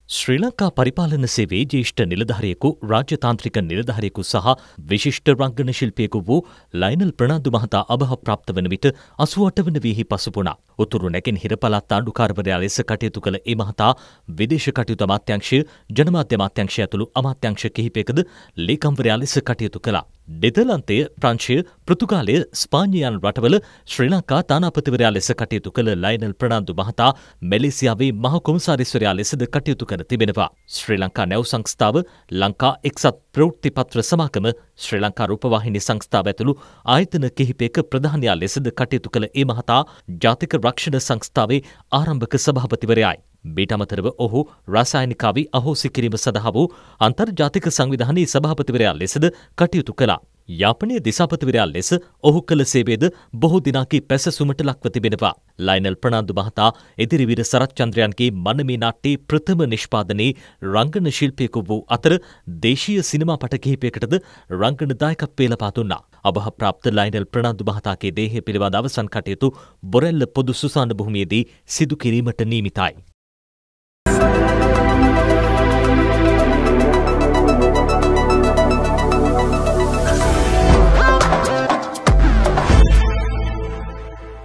ශ්‍රී ලංකා පරිපාලන සේවයේ ජ්‍යෙෂ්ඨ නිලධාරියෙකු රාජ්‍යතාන්ත්‍රික නිලධාරියෙකු සහ විශිෂ්ට රංගන ශිල්පියෙකු වූ ලයනල් ප්‍රනාන්දු මහතා අභාවප්‍රාප්ත වන විට 88 වන වීහි පසුබුණා. උතුරු නැගෙනහිර පළාත් ආණ්ඩුකාරවරයා ලෙස කටයුතු කළ ඒ මහතා විදේශ කටයුතු අමාත්‍යාංශය, ජනමාධ්‍ය අමාත්‍යාංශය ඇතුළු අමාත්‍යාංශ කිහිපයකද ලේකම්වරයා ලෙස කටයුතු කළා. නෙදර්ලන්තය, ප්‍රංශය, පෘතුගාලය, ස්පාඤ්ඤය යන රටවල ශ්‍රී ලංකා තානාපතිවරයා ලෙස කටයුතු කළ ලයනල් ප්‍රනාන්දු මහතා මැලේසියාවේ මහ කොමසාරිස්වරයා ලෙසද කටයුතු කර තිබෙනවා. ශ්‍රී ලංකා නැව් සංස්ථාව, ලංකා එක්සත් ප්‍රවෘත්තිපත්‍ර සමාගම, ශ්‍රී ලංකා රූපවාහිනී සංස්ථාව ඇතුළු ආයතන කිහිපයක ප්‍රධානියා ලෙසද කටයුතු කළ ඒ මහතා ජාතික රක්ෂණ සංස්ථාවේ ආරම්භක සභාපතිවරයායි. මීට අමතරව ඔහු රසායනික අවි අහෝසි කිරීම සඳහා වූ අන්තර්ජාතික සංවිධානයේ සභාපතිවරයා ලෙසද කටයුතු කළා. යාපනයේ දිසාපතිවරයා ලෙස ඔහු කළ සේවයද බොහෝ දිනකී පැසසුමට ලක්ව තිබෙනවා. ලයනල් ප්‍රනාන්දු මහතා එදිරිවීර සරත්චන්ද්‍රයන්ගේ මනමේ නාට්‍යයේ ප්‍රථම නිෂ්පාදනයේ රංගන ශිල්පියෙකු වූ අතර දේශීය සිනමා පට කිහිපයකටද රංගන දායකත්වය ලබා දුන්නා. අභාවප්‍රාප්ත ලයනල් ප්‍රනාන්දු මහතාගේ දේහය පිළිබඳ අවසන් කටයුතු බොරැල්ල පොදු සුසාන භූමියේදී සිදු කිරීමට නියමිතයි.